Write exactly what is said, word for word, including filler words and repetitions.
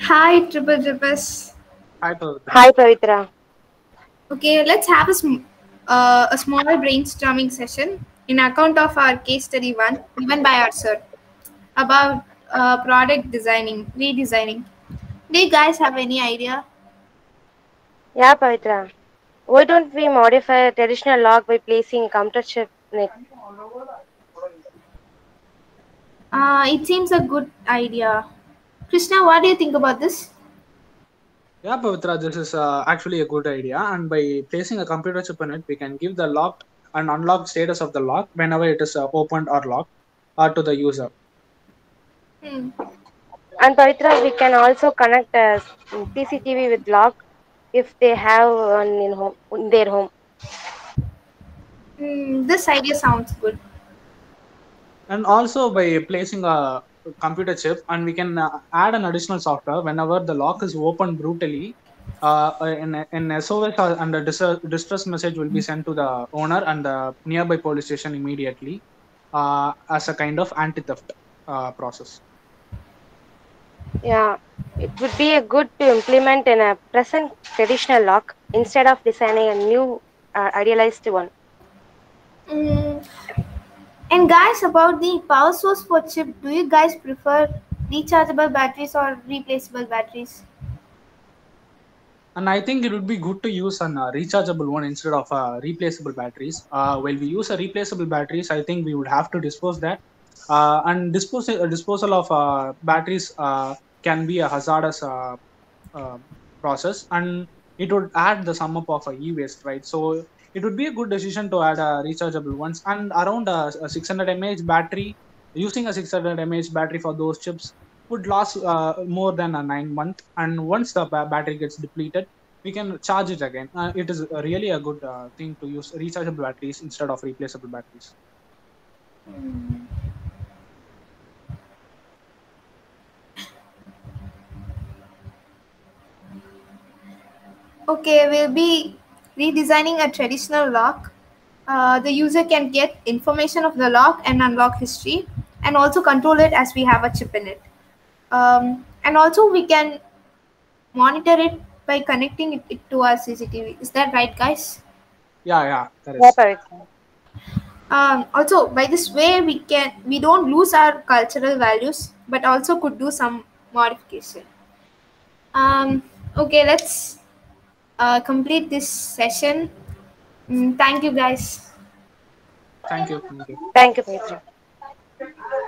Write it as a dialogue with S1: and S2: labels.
S1: Hi, Triple Trippers.
S2: Hi, Pavitra.
S3: Hi, Pavitra.
S1: Okay, let's have a, sm- uh, a small brainstorming session in account of our case study one given by our sir about uh, product designing, redesigning. Do you guys have any idea?
S3: Yeah, Pavitra. Why don't we modify a traditional lock by placing a counter chip in it?
S1: Uh, it seems a good idea. Krishna, what do you think about this?
S2: Yeah, Pavitra, this is uh, actually a good idea. And by placing a computer chip in it, we can give the locked and unlocked status of the lock whenever it is uh, opened or locked uh, to the user.
S1: Hmm.
S3: And Pavitra, we can also connect a C C T V with lock if they have one in home in their home.
S1: Hmm, this idea sounds good.
S2: And also by placing a computer chip, and we can uh, add an additional software whenever the lock is opened brutally. Uh, in, in S O S uh, and a dis- distress message will be sent to the owner and the nearby police station immediately uh, as a kind of anti-theft uh, process.
S3: Yeah, it would be a good to implement in a present traditional lock instead of designing a new uh, idealized one.
S1: Hmm. And guys, about the power source for chip, do you guys prefer rechargeable batteries or replaceable batteries?
S2: And I think it would be good to use an uh, rechargeable one instead of uh, replaceable batteries. Uh, while we use a replaceable batteries, I think we would have to dispose that. Uh, and disposal uh, disposal of uh, batteries uh, can be a hazardous uh, uh, process, and it would add the sum up of a e-waste, right? So it would be a good decision to add a rechargeable ones, and around a, a six hundred mAh battery. Using a six hundred mAh battery for those chips would last uh, more than a nine month, and once the ba- battery gets depleted, we can charge it again. Uh, it is a really a good uh, thing to use rechargeable batteries instead of replaceable batteries.
S1: Okay, we'll be redesigning a traditional lock. Uh, the user can get information of the lock and unlock history, and also control it as we have a chip in it. Um, and also, we can monitor it by connecting it, it to our C C T V. Is that right, guys?
S2: Yeah, yeah, that
S3: Yeah,
S2: is.
S3: Pavitra.
S1: Um, also, by this way, we can we don't lose our cultural values, but also could do some modification. Um, okay, let's uh, complete this session. Mm, thank you, guys.
S2: Thank you. Thank you.
S3: Thank you, Pavitra.